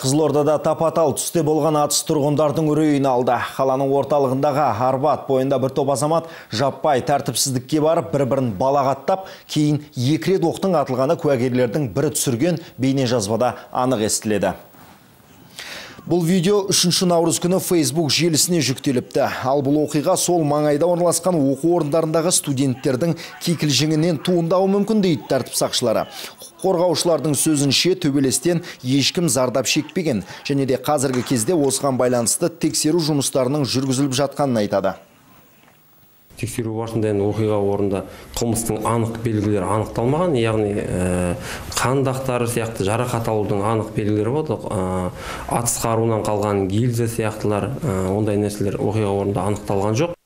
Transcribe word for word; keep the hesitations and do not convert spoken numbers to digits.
Қызылордада тапатал түсте болған атыс тұрғындардың үрейін алды. Қаланың орталығындағы Арбат бойында бір топ азамат жаппай тәртіпсіздікке барып, бір-бірін балағаттап, кейін екі рет оқтың атылғаны куәгерлердің бірі түсірген бейне жазбада анық естіледі. Бұл видео үшінші наурыз күні Facebook желісіне жүктеліпті. Ал бұл оқиға сол маңайда орналасқан оқу орындарындағы студенттердің кикілжіңінен туындауы мүмкін дейді тәртіп сақшылары. Қорғаушылардың сөзінше төбелестен ешкім зардап шекпеген, және де қазіргі кезде осыған байланысты тексеру жұмыстарының жүргізіліп жатқанын айтады. Тексеру барысында оқиға орнында қылмыстың анық белгілері анықталмаған, яғни қан дақтары сияқты жарақат алудың анық белгілері болды. Атыс қаруынан қалған гильза сияқтылар, ондай нәрселер оқиға орнында анықталған жоқ.